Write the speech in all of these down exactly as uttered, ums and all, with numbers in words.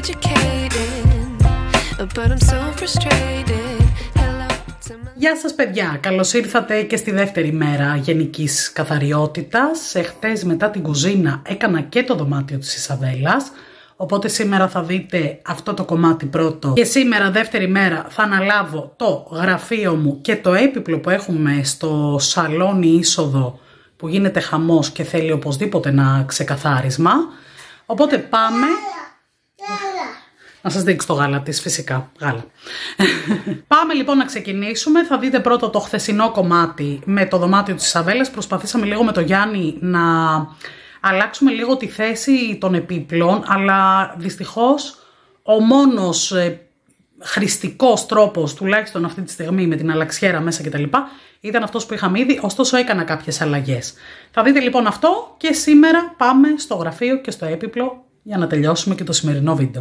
Γεια σας παιδιά, καλώς ήρθατε και στη δεύτερη μέρα γενικής καθαριότητας. Εχθές μετά την κουζίνα έκανα και το δωμάτιο της Ισαβέλλας, οπότε σήμερα θα δείτε αυτό το κομμάτι πρώτο. Και σήμερα δεύτερη μέρα θα αναλάβω το γραφείο μου και το έπιπλο που έχουμε στο σαλόνι Εισόδου, που γίνεται χαμός και θέλει οπωσδήποτε ένα ξεκαθάρισμα. Οπότε πάμε... Να σας δείξω το γάλα της, φυσικά, γάλα. Πάμε λοιπόν να ξεκινήσουμε. Θα δείτε πρώτο το χθεσινό κομμάτι με το δωμάτιο της Ισαβέλλας. Προσπαθήσαμε λίγο με το Γιάννη να αλλάξουμε λίγο τη θέση των επίπλων, αλλά δυστυχώς ο μόνος ε, χρηστικός τρόπος, τουλάχιστον αυτή τη στιγμή με την αλλαξιέρα μέσα κτλ, ήταν αυτός που είχαμε ήδη, ωστόσο έκανα κάποιες αλλαγές. Θα δείτε λοιπόν αυτό και σήμερα πάμε στο γραφείο και στο έπιπλο για να τελειώσουμε και το σημερινό βίντεο.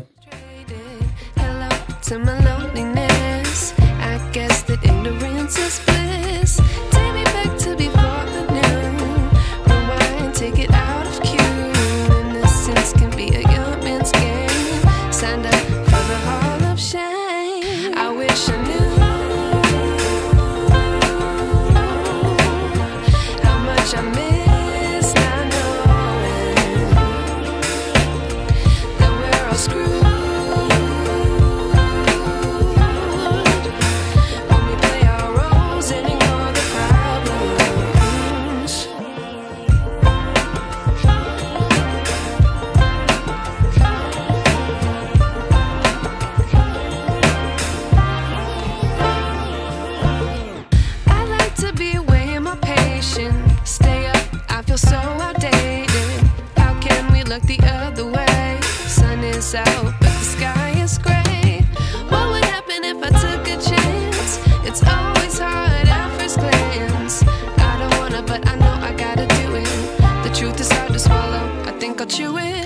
To my loneliness, I guess that ignorance is bliss. Take me back to before the new. Rewind, take it out of cue. Innocence can be a young man's game. Signed up for the hall of shame. I wish I knew how much I miss not knowing that we're all screwed. Out, but the sky is gray. What would happen if I took a chance? It's always hard at first glance. I don't wanna, but I know I gotta do it. The truth is hard to swallow. I think I'll chew it.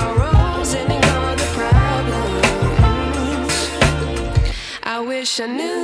I knew